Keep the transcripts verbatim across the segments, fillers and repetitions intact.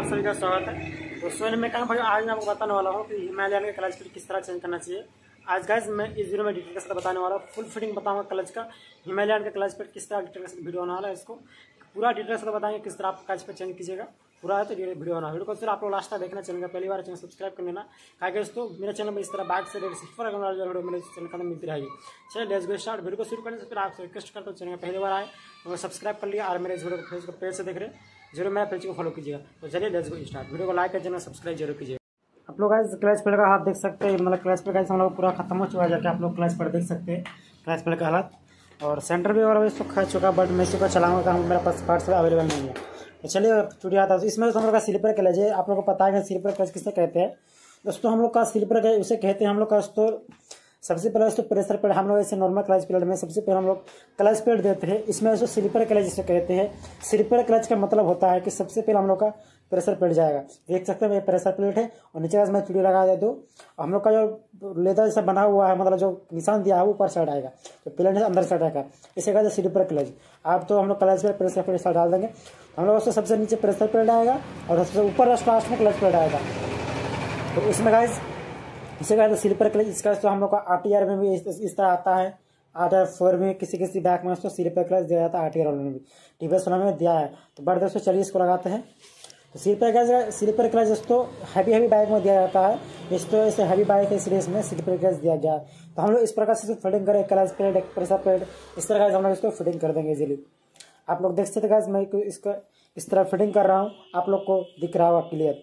सभी का स्वागत है। तो सोने में कहा भाई आज मैं आपको बताने वाला हूँ कि हिमालयन का क्लच फिट किस तरह चेंज करना चाहिए। आज गाइस मैं इस वीडियो में डिटेल के साथ बताने वाला हूँ, फुल फिटिंग बताऊंगा क्लच का, हिमालयन का क्लच फिट किस तरह डिटेल के साथ वीडियो आने वाला है। इसको पूरा डिटेल से बताएंगे किस तरह आप क्लच फिट चेंज कीजिएगा, पूरा है तो वीडियो बना वीडियो को फिर आप लोग लास्ट तक देखना। चैनल का पहली बार चैनल सब्सक्राइब कर लेना, क्या दोस्तों मेरे चैनल में इस तरह बाइक से वीडियो मेरे चैनल का मिलती रहेगी। चलिए लेट्स गो स्टार्ट। वीडियो को शुरू करने से फिर आपसे रिक्वेस्ट करता हूँ, चैनल में पहली बार आए तो सब्सक्राइब कर लिया और मेरे इस वीडियो को फेसबुक पेज से देख रहे हैं जरूर मेरा पेज को फॉलो कीजिएगा। तो चलिए लेट्स गो स्टार्ट। वीडियो को लाइक कर चैनल सब्सक्राइब जरूर कीजिएगा। आप लोग गाइस क्लच प्लेट का हाथ देख सकते हैं, मतलब क्लच प्लेट गाइस हम लोग पूरा खत्म हो चुका है, जाके आप लोग क्लच प्लेट देख सकते हैं क्लच प्लेट का हालत। और सेंटर भी और इसको खा चुका, बट मैं इसको चलाऊंगा का मेरे पास पार्ट्स अवेलेबल नहीं है। तो चलिए चुड़िया आता है। इसमें तो हम लोग का स्लीपर क्लच है, आप लोग को पता है कि स्लीपर क्लच किसे कहते हैं दोस्तों। हम लोग का स्लीपर क्लच उसे कहते हैं हम लोग का दोस्तों। सबसे पहले दोस्तों प्रेशर प्लेट, हम लोग ऐसे नॉर्मल क्लच प्लेट में सबसे पहले हम लोग क्लच प्लेट देते हैं। इसमें दोस्तों स्लीपर क्लच जिसे कहते हैं। स्लीपर क्लच का मतलब होता है कि सबसे पहले हम लोग का प्रेशर प्लेट जाएगा, देख सकते हैं ये प्रेशर प्लेट है और नीचे का मैं चूड़ी लगा दे दो। हम लोग का जो लेदर जैसा बना हुआ है, मतलब जो निशान दिया है वो ऊपर साइड आएगा, तो प्लेट है अंदर साइड आएगा, इसे कहते हैं स्लीपर क्लच। आप तो हम लोग clutch plate pressure plate side डाल देंगे, हम लोग उससे सबसे नीचे प्रेशर प्लेट आएगा और सबसे ऊपर लास्ट में क्लच प्लेट आएगा। तो इसमें गाइस इसे कहते हैं स्लीपर क्लच। इसका तो हम लोग का आर टी आर में भी इस, इस तरह आता है। आर टी आर फोर में किसी किसी बैक में उसको स्लीपर क्लच दिया जाता है, आर टी आर में भी टीवीएस वाला में दिया है। तो बड़े दोस्तों चलिए इसको लगाते हैं। तो स्लीपर क्लच स्लीपर क्लच दोस्तों हैवी हैवी बाइक में दिया जाता है, इस तो ऐसे हैवी बाइक है इसलिए इसमें स्लीपर क्लच दिया गया है। तो हम लोग इस प्रकार से फिटिंग करें, क्लच प्लेट एक प्रेशर प्लेट इस तरह का हम लोग इसको फिटिंग कर देंगे इजीली। आप लोग देख सकते हैं मैं इसको इस तरह फिटिंग कर रहा हूँ, आप लोग को दिख रहा होगा क्लियर।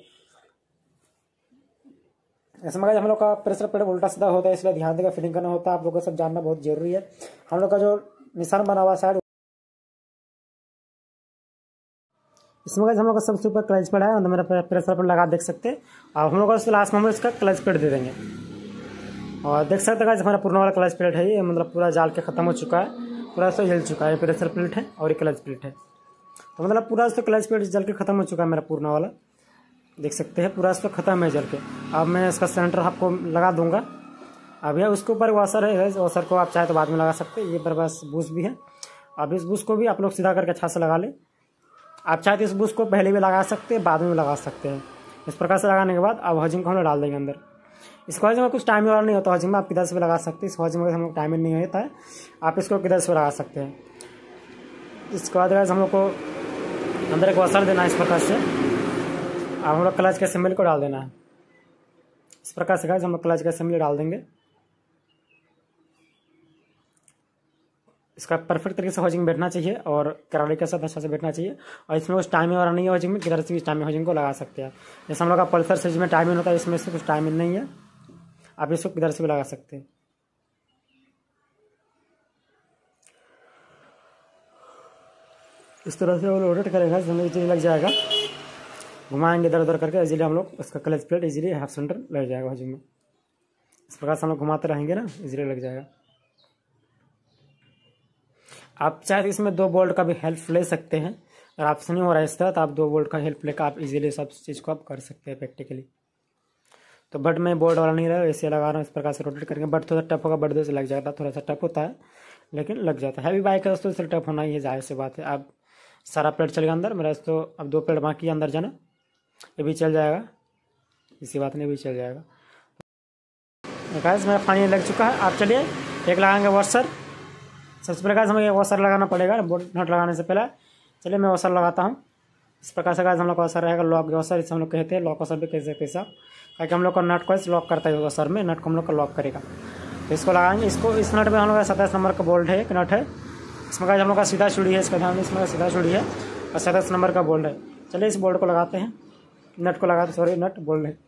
ऐसे में हम लोग का प्रेशर प्लेट उल्टा सीधा होता है, इसलिए ध्यान देकर फिटिंग करना होता है। आप लोग को सब जानना बहुत जरूरी है। हम लोग का जो निशान बना हुआ साइड इसमें हम लोग का सबसे ऊपर क्लच प्लेट है, अंदर मेरा प्रेशर प्लेट लगा देख सकते हैं। और हम लोग का लास्ट में हम इसका क्लच प्लेट दे देंगे और देख सकते हैं हमारा पुराना वाला क्लच प्लेट है, ये मतलब पूरा जाल के खत्म हो चुका है, पूरा से हिल चुका है। प्रेशर प्लेट है और ये क्लच प्लेट है, तो मतलब पूरा से क्लच प्लेट जल के खत्म हो चुका है मेरा पुराना वाला, देख सकते हैं पूरा इसका खत्म है जल के। अब मैं इसका सेंटर आपको लगा दूंगा। अब यह उसके ऊपर वॉशर है, वॉशर को आप चाहे तो बाद में लगा सकते हैं। ये पर बस बूस भी है, अब इस बूस को भी आप लोग सीधा करके अच्छा से लगा ले। आप चाहे तो इस बूस को पहले भी लगा सकते हैं, बाद में भी लगा सकते हैं। इस प्रकार से लगाने के बाद अब हॉजिंग को हम लोग डाल देंगे अंदर। इस हॉजिंग में कुछ टाइम वाला नहीं होता, हॉजिंग में आप किधर से भी लगा सकते हैं। इस हॉजिंग में हम लोग टाइमिंग नहीं होता है, आप इसको किधर से लगा सकते हैं। इसके बाद हम लोग को अंदर एक वॉशर देना है इस प्रकार से। अब हम लोग क्लच के असेंबली को डाल देना है इस प्रकार से। गाइस हम लोग क्लच के असेंबली डाल देंगे। इसका परफेक्ट तरीके से हॉजिंग बैठना चाहिए और करारी के साथ अच्छा से बैठना चाहिए। और इसमें कुछ टाइमिंग वाला नहीं है हॉजिंग में, किधर से भी टाइमिंग हॉजिंग को लगा सकते हैं। जैसे हम लोग का पल्सर सीरीज में टाइमिंग होता है, इसमें से कुछ टाइमिंग नहीं है, आप इसको किधर से भी लगा सकते हैं। इस तरह से वो रोटेट करेगा, इजीली लग जाएगा। घुमाएंगे इधर उधर करके इजीली हम लोग इसका clutch plate easily half center लग जाएगा हॉजिंग में। इस प्रकार से हम लोग घुमाते रहेंगे ना, इजीली लग जाएगा। आप चाहे तो इसमें दो बोल्ट का भी हेल्प ले सकते हैं, अगर आपसे नहीं हो रहा है इस तरह तो आप दो बोल्ट का हेल्प लेकर आप इजीली सब चीज़ को आप कर सकते हैं प्रैक्टिकली। तो बट मैं बोल्ट वाला नहीं रहा, ऐसे लगा रहा हूँ इस प्रकार से रोटेट करके। बट थोड़ा टफ होगा, बट से लग जाता है, थोड़ा सा टफ होता है लेकिन लग जाता है। हैवी बाइक है दोस्तों, इससे टफ होना ही है, जाहिर सी बात है। अब सारा प्लेट चलेगा अंदर मेरा, तो अब दो प्लेट बाकी अंदर जाना, ये भी चल जाएगा, इसी बात नहीं भी चल जाएगा। गाइस मेरा फाइनल लग चुका है। आप चलिए एक लगाएंगे वॉशर। सबसे पहले गाइस हमें वॉशर लगाना पड़ेगा बोल्ट नट लगाने से पहले। चलिए मैं वॉशर लगाता हूँ इस प्रकार से। गाइस हम लोग का वॉशर रहेगा लॉक वॉशर, इसे हम लोग कहते हैं लॉक वॉशर भी कह सकते हैं, ताकि हम लोग का नट को लॉक करता है वॉशर में, नट को हम लोग का लॉक करेगा। तो इसको लगाएंगे। इसको इस नट में हम लोग का सत्ताईस नंबर का बोल्ट है, एक नट है इसमें। गाइस हम लोग का सीधा चूड़ी है, इसका ध्यान इसमें सीधा चूड़ी है और सत्ताईस नंबर का बोल्ट है। चलिए इस बोल्ट को लगाते हैं, नट को लगाते सॉरी नट बोल्ट है।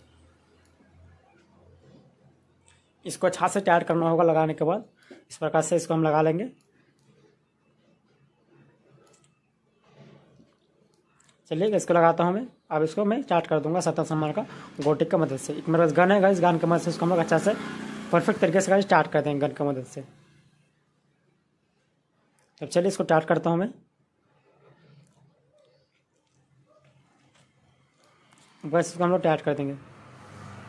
इसको अच्छा से टाइट करना होगा लगाने के बाद, इस प्रकार से इसको हम लगा लेंगे। चलिए इसको लगाता हूँ मैं। अब इसको मैं स्टार्ट कर दूंगा सत्ताईस नंबर का गोटिक की मदद से। एक मेरे पास गन है, इस गन की मदद से इसको हम लोग अच्छा से परफेक्ट तरीके से स्टार्ट कर देंगे गन की मदद से। अब चलिए इसको स्टार्ट करता हूँ मैं। बस इसको हम लोग टाइट कर देंगे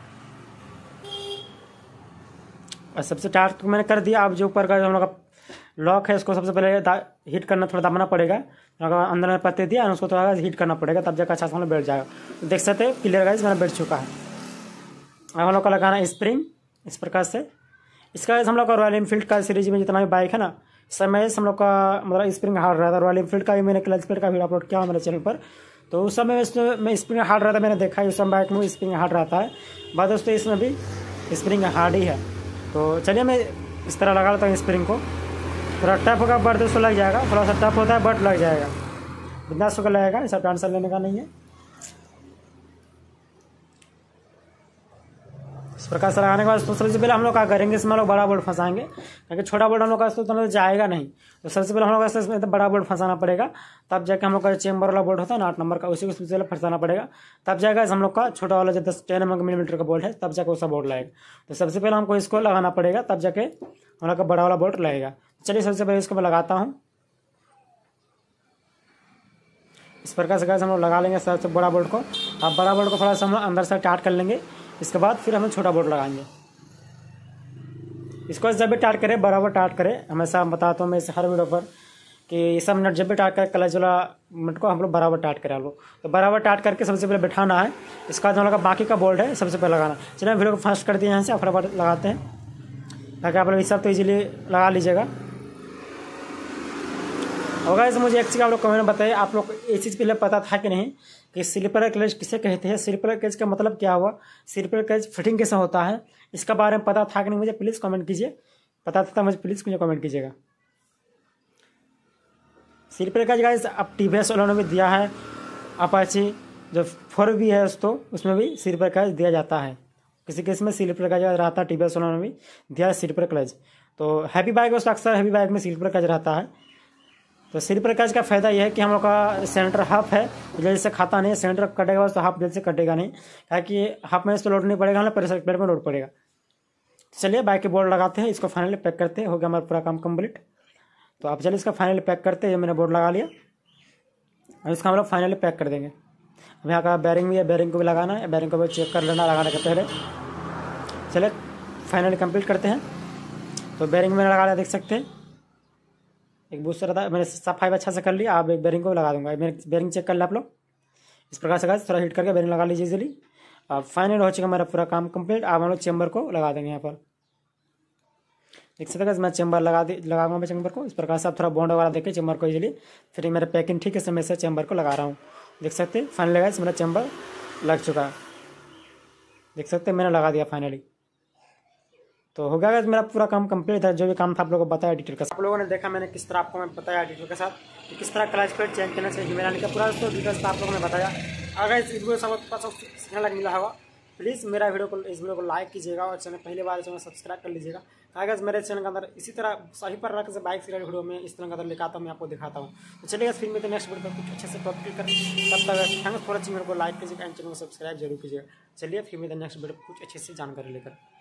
और सबसे टाइट तो मैंने कर दिया। अब जो ऊपर का हम लोग का लॉक है इसको सबसे पहले हीट करना, थोड़ा दबाना पड़ेगा। अगर अंदर में पत्ते दिया उसको थोड़ा हीट करना पड़ेगा, तब जाकर अच्छा से हम लोग बैठ जाएगा। तो देख सकते हैं क्लियर गाइस मेरा बैठ चुका है। अब हम लोग का लगाना है स्प्रिंग इस प्रकार से। इसका हम लोग का रॉयल एनफील्ड का सीरीज में जितना भी बाइक है ना, समय हम लोग का मतलब स्प्रिंग हार्ड रहा था। रॉयल एनफील्ड का भी मैंने क्लच प्लेट का वीडियो अपलोड किया मेरे चैनल पर, तो उस समय में स्प्रिंग हार्ड रहा था, मैंने देखा है उस समय बाइक में स्प्रिंग हार्ड रहता है। बाद दोस्तों इसमें भी स्प्रिंग हार्ड ही है। तो चलिए मैं इस तरह लगा लेता हूँ स्प्रिंग को। थोड़ा टफ होगा बट दोस्तों लग जाएगा, थोड़ा सा टफ होता है बट लग जाएगा, इतना सौ का लगेगा, ऐसा टेंशन लेने का नहीं है। इस प्रकार से लगाने के बाद तो सबसे पहले हम लोग क्या करेंगे, इसमें हम लोग बड़ा बोल्ट फंसाएंगे, क्योंकि छोटा बोल्ट हम लोग का तो जाएगा नहीं। तो सबसे पहले हम लोग इसमें तो बड़ा बोल्ट फंसाना पड़ेगा, तब जाके हम लोग का चेम्बर वाला बोल्ट होता है ना आठ नंबर का, उसी को सबसे पहले फंसाना पड़ेगा, तब जाएगा हम लोग का छोटा वाला जो दस टेन मिलीमीटर का बोल्ट है, तब जाकर उसका बोल्ट लगेगा। तो सबसे पहले हमको इसको लगाना पड़ेगा, तब जाके हम लोग का बड़ा वाला बोल्ट लगेगा। चलिए सबसे पहले इसको मैं लगाता हूँ। इस प्रकार से हम लोग लगा लेंगे सबसे बड़ा बोल्ट को। अब बड़ा बोल्ट को थोड़ा सा हम लोग अंदर से टाइट कर लेंगे, इसके बाद फिर हमें छोटा बोल्ट लगाएंगे। इसको जब भी टाइट करें बराबर टाइट करें, हमेशा बताता हूँ मैं इस हर वीडियो पर कि ये सब नट जब भी टाइट करें क्लच वाला नट को हम लोग बराबर टाइट करें। हम लोग तो बराबर टाइट करके सबसे पहले बैठाना है। इसका हम लोग का बाकी का बोल्ट है सबसे पहले लगाना। चलिए वीडियो को फास्ट कर दिए यहाँ से, फटाफट लगाते हैं ताकि आप लोग इस सब तो ईजिली लगा लीजिएगा। और गाइस मुझे एक चीज़ आप लोग कमेंट में बताइए, आप लोग ये चीज़ पहले पता था कि नहीं कि स्लीपर क्लच किसे कहते हैं, स्लीपर क्लच का मतलब क्या हुआ, स्लीपर क्लच फिटिंग कैसे होता है, इसका बारे में पता था कि नहीं मुझे प्लीज़ कमेंट कीजिए। पता था मुझे प्लीज़ मुझे कमेंट कीजिएगा। स्लीपर क्लच गाइस अब टी वी एस वालों ने भी दिया है, अपाची जो फोर भी है उसको उसमें भी स्लीपर क्लच दिया जाता है। किसी केस में स्लीपर क्लच रहता है, टी वी एस वालों ने भी दिया है स्लीपर क्लच। तो हैवी बाइक उसका अक्सर हैवी बाइक में स्लीपर क्लच रहता है। तो स्लीपर क्लच का फायदा यह है कि हम लोग का सेंटर हाफ है, जल्दी से खाता नहीं, सेंटर कटेगा बस तो हाफ जल्दी से कटेगा नहीं, ताकि हाफ में इस पर लोड नहीं पड़ेगा, हम लोग प्रेशर प्लेट में लोड पड़ेगा। चलिए बाइक के बोर्ड लगाते हैं, इसको फाइनली पैक करते हैं, हो गया हमारा पूरा काम कंप्लीट। तो आप चलिए इसका फाइनली पैक करते हैं, मैंने बोर्ड लगा लिया और इसका हम लोग फाइनली पैक कर देंगे। अब यहाँ का बैरिंग भी है, बैरिंग को भी लगाना है, बैरिंग को भी चेक कर लेना लगाने के पहले। चलिए फाइनली कंप्लीट करते हैं। तो बैरिंग मैंने लगा लिया, देख सकते हैं एक बूस्टर था, मैंने सफाई अच्छा से कर लिया। आप एक बैरिंग को भी लगा दूंगा, मेरे बैरिंग चेक कर ले आप लोग इस प्रकार से गाइस, थोड़ा हीट करके बैरिंग लगा लीजिए इजीली। अब फाइनल हो चुका मेरा पूरा काम कंप्लीट। अब हम लोग चेम्बर को लगा देंगे यहाँ पर, देख सकते हैं मैं चेम्बर लगा दे लगाऊंगा मैं चेम्बर को इस प्रकार से। आप थोड़ा बॉन्ड वगैरह देखे चेम्बर को इजीली, फिर मेरा पैकिंग ठीक है समय से चेम्बर को लगा रहा हूँ। देख सकते हैं फाइनल गाइस मेरा चेम्बर लग चुका है, देख सकते हैं मैंने लगा दिया फाइनली। तो हो गया मेरा पूरा काम कंप्लीट है, जो भी काम था आप लोगों को बताया डिटेल का। आप लोगों ने देखा मैंने किस तरह आपको मैं बताया डिटेल के साथ कि किस तरह क्लच प्लेट चेंज करना चाहिए हिमालयन का, पूरा तो डिटेल्स आप लोगों ने बताया। अगर इस वीडियो से आपको सीखने लग मिला होगा, प्लीज़ मेरा वीडियो को इस वीडियो को लाइक कीजिएगा और चैनल पहली बार चैनल सब्सक्राइब कर लीजिएगा। अगर मेरे चैनल के अंदर इसी तरह सही पर रख से बाइक से वीडियो में इस तरह का अंदर लेकर आता हूँ, मैं आपको दिखाता हूँ। तो चलिएगा फिर मैं तो नेक्स्ट वीडियो पर कुछ अच्छे से टॉपिक कर, तब तक थैंक्स फॉर वॉचिंग, मेरे को लाइक कीजिएगा एंड चैनल को सब्सक्राइब जरूर कीजिएगा। चलिए फिर मैं नेक्स्ट वीडियो कुछ अच्छे से जानकारी लेकर